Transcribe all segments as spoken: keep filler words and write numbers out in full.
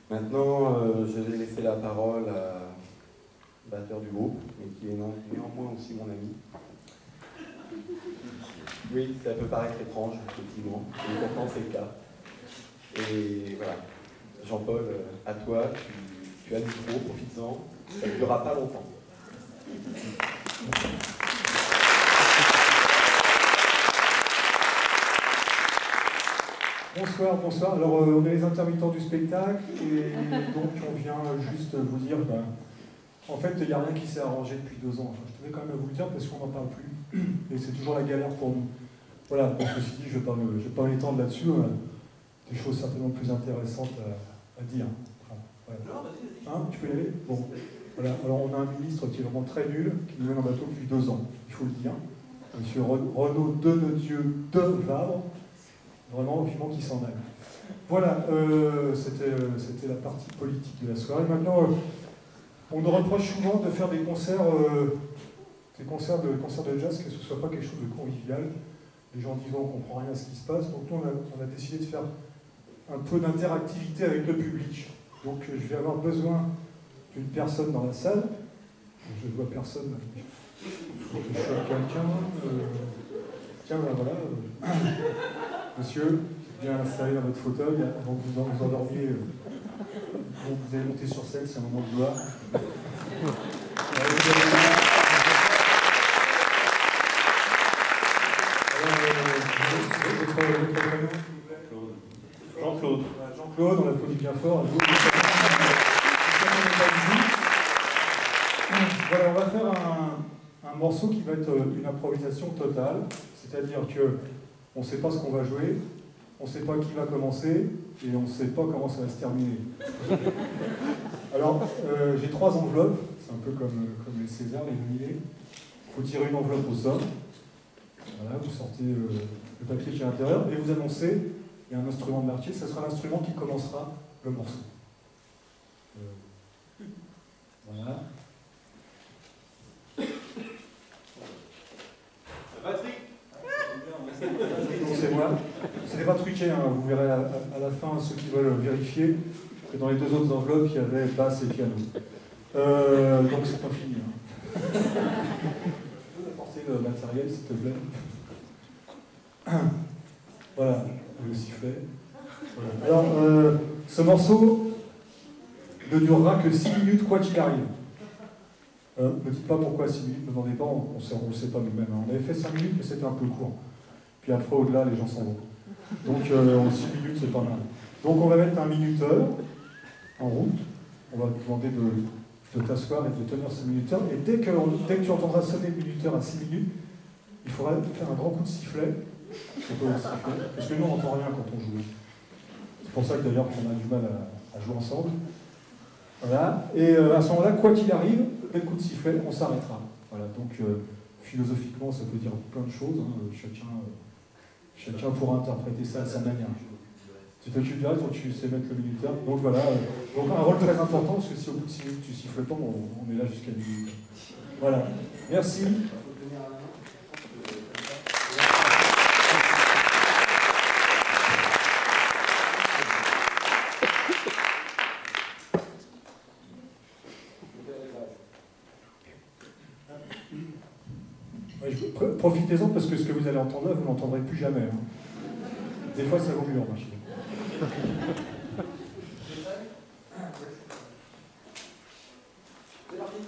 Maintenant, euh, je vais laisser la parole à le batteur du groupe, mais qui est néanmoins aussi mon ami. Oui, ça peut paraître étrange, effectivement, mais pourtant c'est le cas. Et voilà, Jean-Paul, à toi, tu, tu as le micro, profites-en, ça ne durera pas longtemps. Bonsoir, bonsoir. Alors, euh, on est les intermittents du spectacle, et donc on vient juste vous dire, ben, en fait, il n'y a rien qui s'est arrangé depuis deux ans. Enfin, je tenais quand même à vous le dire parce qu'on n'en parle plus, et c'est toujours la galère pour nous. Voilà, bon, ceci dit, je ne vais pas me- je vais pas m'étendre là-dessus, hein. Des choses certainement plus intéressantes à, à dire. Enfin, voilà. Hein, tu peux y aller? Bon. Voilà. Alors, on a un ministre qui est vraiment très nul, qui nous mène en bateau depuis deux ans, il faut le dire. Monsieur Renaud Denedieu de Vabre. Vraiment, vivement qu'il s'en aille. Voilà, euh, c'était c'était la partie politique de la soirée. Maintenant, euh, on nous reproche souvent de faire des concerts, euh, des concerts de, concerts de jazz, que ce ne soit pas quelque chose de convivial. Les gens disent on ne comprend rien à ce qui se passe. Donc nous, on a, on a décidé de faire un peu d'interactivité avec le public. Donc euh, je vais avoir besoin d'une personne dans la salle. Je ne vois personne. Je suis quelqu'un. Euh, tiens, ben voilà. Euh, Monsieur, bien installé dans votre fauteuil, avant que vous vous endormiez, euh, donc vous allez monter sur scène, c'est un moment de gloire. Jean-Claude. Jean-Claude, on l'applaudit bien fort. Voilà, on va faire un, un morceau qui va être une improvisation totale, c'est-à-dire que on ne sait pas ce qu'on va jouer, on ne sait pas qui va commencer, et on ne sait pas comment ça va se terminer. Alors, euh, j'ai trois enveloppes, c'est un peu comme, comme les Césars, les nominés. Il faut tirer une enveloppe au sort. Voilà, vous sortez euh, le papier qui est à l'intérieur, et vous annoncez, il y a un instrument de marché, ce sera l'instrument qui commencera le morceau. Euh, voilà. La batterie. C'est moi. Ce n'est pas truqué, hein. Vous verrez à, à, à la fin, ceux qui veulent vérifier, que dans les deux autres enveloppes, il y avait basse et piano. Euh, donc c'est pas fini. Hein. Tu peux apporter le matériel, s'il te plaît. Voilà, le sifflet. Voilà. Alors, euh, ce morceau ne durera que six minutes, quoi qu'il arrive. Euh, ne dites pas pourquoi six minutes, ne demandez pas, on ne le sait pas nous-mêmes. Hein. On avait fait cinq minutes, mais c'était un peu court. Puis après, au-delà, les gens s'en vont. Donc, euh, en six minutes, c'est pas mal. Donc, on va mettre un minuteur en route. On va te demander de, de t'asseoir et de tenir ce minuteur. Et dès que, dès que tu entendras sonner le minuteur à six minutes, il faudra faire un grand coup de sifflet. Parce que nous, on n'entend rien quand on joue. C'est pour ça que d'ailleurs, on a du mal à, à jouer ensemble. Voilà. Et euh, à ce moment-là, quoi qu'il arrive, dès le coup de sifflet, on s'arrêtera. Voilà. Donc, euh, philosophiquement, ça peut dire plein de choses. Hein. Chacun, euh, chacun pourra interpréter ça à sa manière. Tu t'occupes du reste, donc tu sais mettre le minuteur. Donc voilà. Euh, donc un rôle très important, parce que si au bout de six minutes tu siffles pas, on, on est là jusqu'à dix minutes. Voilà. Merci. Profitez-en parce que ce que vous allez entendre là, vous ne l'entendrez plus jamais. Hein. Des fois, ça vaut mieux en marché. C'est parti.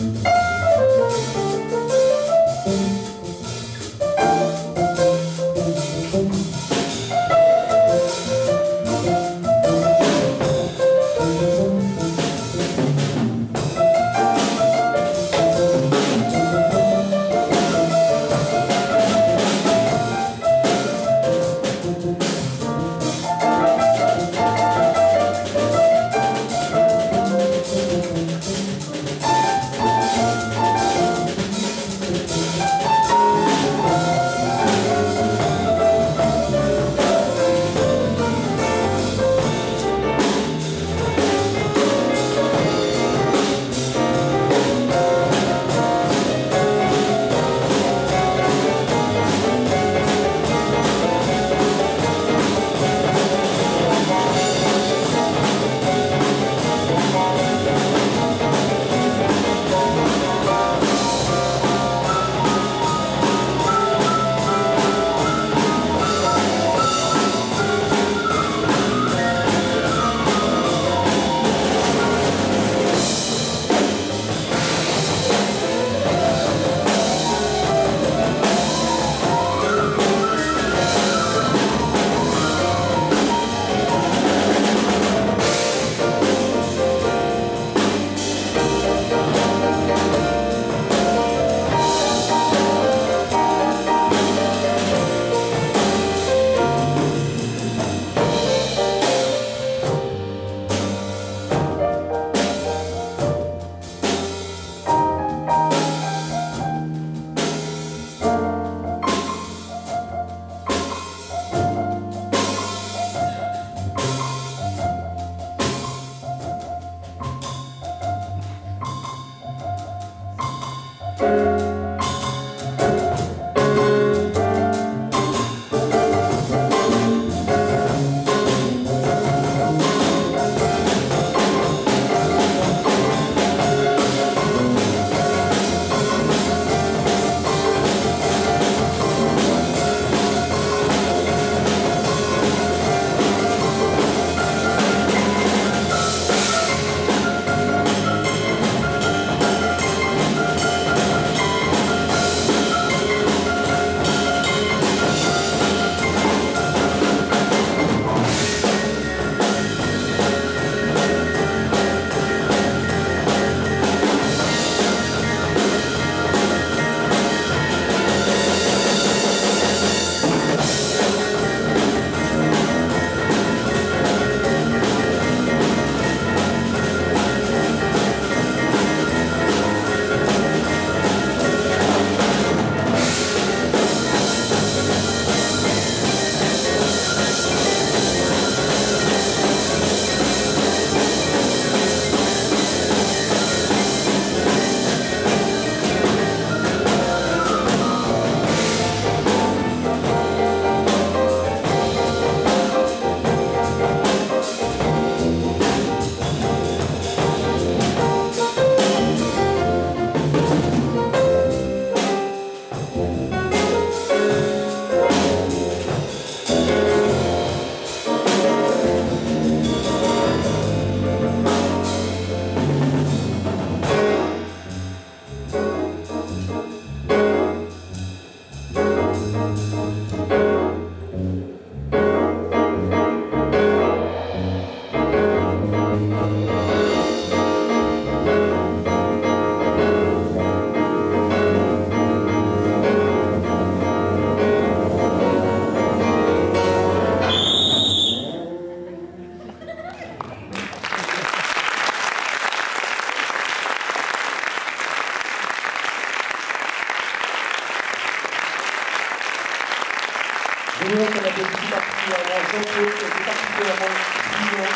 Je voudrais qu'on applaudisse particulièrement Jean-Claude, qui était particulièrement brillant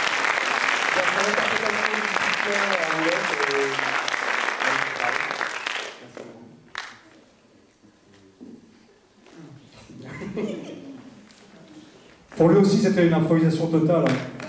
dans son interprétation du soutien à l'ouest et à l'Australie. Merci beaucoup. Pour lui aussi, c'était une improvisation totale. Hein.